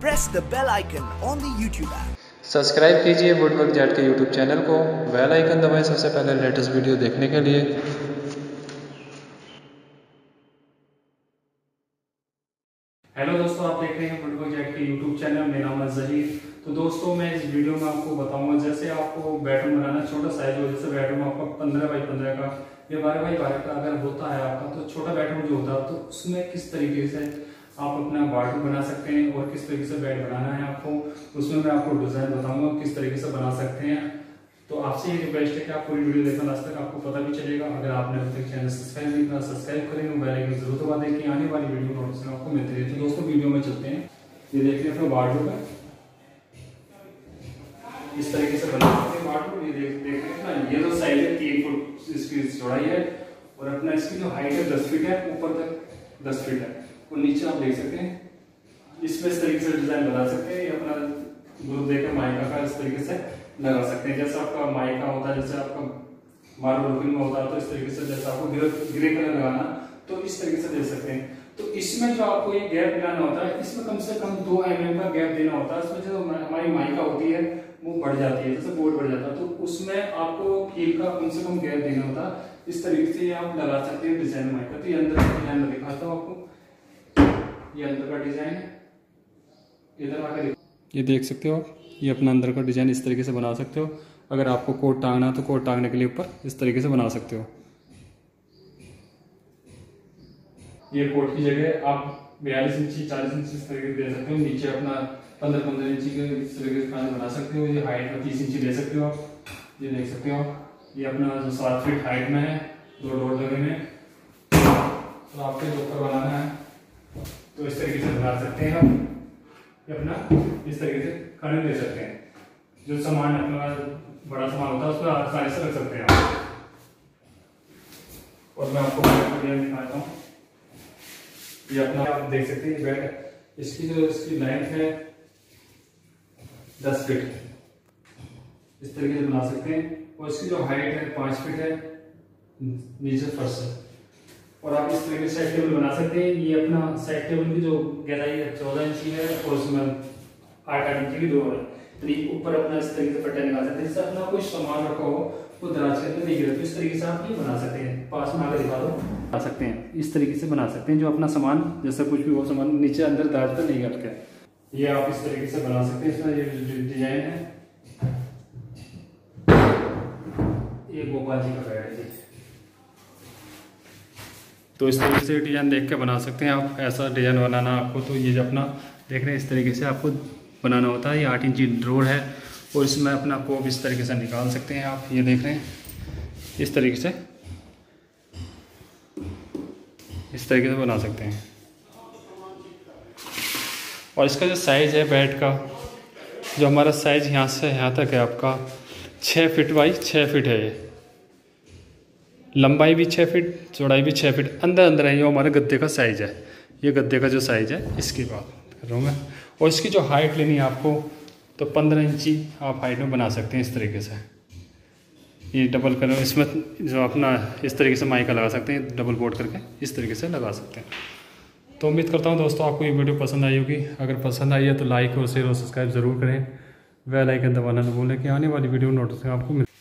press the bell icon on the YouTube app. Subscribe कीजिए woodwork jet के YouTube channel को, bell icon दबाएं सबसे पहले लेटेस्ट वीडियो देखने के लिए। हेलो दोस्तों, आप देख रहे हैं वुडवर्क जेट के यूट्यूब चैनल। मेरा नाम है जहीर। तो दोस्तों मैं इस वीडियो में आपको बताऊंगा जैसे आपको बेडरूम बनाना, छोटा साइज हो, जैसे बेडरूम आपका 15 बाई 15 का या 12 बाई 12 का अगर होता है आपका, तो छोटा बेडरूम जो होता है तो उसमें किस तरीके से आप अपना वार्डरोब बना सकते हैं और किस तरीके से बेड बनाना है आपको, उसमें मैं आपको डिजाइन बताऊंगा किस तरीके से बना सकते हैं। तो आपसे ये रिक्वेस्ट है कि आप पूरी वीडियो देखना, लास्ट तक आपको पता भी चलेगा। अगर आपने अभी तक चैनल सब्सक्राइब नहीं करा, सब्सक्राइब करें, बेल आइकन जरूर दबा दें कि आने वाली वीडियो नोटिफिकेशन आपको मिलती रहे। तो दोस्तों वीडियो में चलते हैं। ये देखिए अपना वार्डरोब है, इस तरीके से बना सकते हैं वार्डरोब। ये देख रहे हैं ना, ये जो साइज है 3 फुट इसकी चौड़ाई है और अपना इसकी जो हाइट है 10 फीट है, ऊपर तक 10 फीट है और नीचे आप देख सकते हैं। इसमें इस तरीके से डिजाइन बना सकते हैं। ये अपना ग्रुप देकर माइका का इस तरीके से लगा सकते हैं। जैसे आपका माइका होता है, जैसे आपका मार्बल रूफिंग में होता है, तो इस तरीके से जैसे आपको ग्रे कलर लगाना, तो इस तरीके से दे सकते हैं। तो इसमें जो आपको ये गैप लगाना होता है, इसमें कम से कम 2 mm का गैप देना होता है। इसमें जो हमारी माइका होती है वो बढ़ जाती है, जैसे बोर्ड बढ़ जाता है, तो उसमें आपको कील का कम से कम गैप देना होता है। इस तरीके से आप लगा सकते हैं डिजाइन माइका। तो ये अंदर का डिजाइन में दिखाता हूँ आपको। ये अंदर का डिजाइन है, इधर आकर ये देख सकते हो आप। ये अपना अंदर का डिजाइन इस तरीके से बना सकते हो। अगर आपको कोट टांगना है तो कोट टांगने के लिए ऊपर इस तरीके से बना सकते हो। ये कोट की जगह आप 42 इंची 40 इंची इस तरीके से दे सकते हो। नीचे अपना 15-15 इंची के इस तरीके से खाने बना सकते हो। ये हाइट में 30 इंची दे सकते हो आप। ये देख सकते हो आप। ये अपना जो 7 फीट हाइट में है, 2 डोर लगे हैं। तो आपको जो ऊपर बनाना है तो इस तरीके से बना सकते हैं आप। ये अपना इस तरीके से खाने दे सकते हैं। जो सामान अपना बड़ा सामान होता है उसको आसानी से रख सकते हैं आप। और मैं आपको डिजाइन दिखाता हूँ। ये अपना आप देख सकते हैं बेड, इसकी लेंथ है 10 फीट, इस तरीके से बना सकते हैं। और इसकी जो हाइट है 5 फीट है नीचे फर्श से। और आप इस तरीके से साइड टेबल बना सकते हैं। ये अपना साइड टेबल की जो गहराई है 14 इंची है और उसमें 8 इंची की डोर है। ऊपर अपना इस तरीके से पट्टे लगा सकते हैं। जैसे अपना कोई सामान रखा हो वो दराज के अंदर नहीं गिरे, तो इस तरीके से आप ये बना सकते हैं। पास में आकर दिखा दो, बना सकते हैं। इस तरीके से बना सकते हैं जो अपना सामान जैसे कुछ भी वो सामान नीचे अंदर दराज पर नहीं अटके। ये आप इस तरीके से बना सकते हैं। इसमें ये डिजाइन है, ये गोपाल जी का बेड है जी। तो इस तरीके से डिजाइन देख के बना सकते हैं आप। ऐसा डिजाइन बनाना आपको, तो ये जो अपना देख रहे हैं इस तरीके से आपको बनाना होता है। ये 8 इंची ड्रोर है और इसमें अपना कोप इस तरीके से निकाल सकते हैं आप। ये देख रहे हैं इस तरीके से बना सकते हैं। और इसका जो साइज़ है बेड का, जो हमारा साइज़ यहाँ से यहाँ तक है आपका 6 फीट बाई 6 फीट है। ये लंबाई भी 6 फीट, चौड़ाई भी 6 फीट अंदर है। ये हमारे गद्दे का साइज़ है। ये गद्दे का जो साइज़ है इसकी बात कर रहा हूँ मैं। और इसकी जो हाइट लेनी है आपको, तो 15 इंची आप हाइट में बना सकते हैं इस तरीके से। ये डबल कलर, इसमें जो अपना इस तरीके से माइका लगा सकते हैं, डबल बोर्ड करके इस तरीके से लगा सकते हैं। तो उम्मीद करता हूँ दोस्तों आपको ये वीडियो पसंद आई होगी। अगर पसंद आई है तो लाइक और शेयर और सब्सक्राइब ज़रूर करें। बेल आइकन दबाना न भूलें कि आने वाली वीडियो नोटिफिकेशन आपको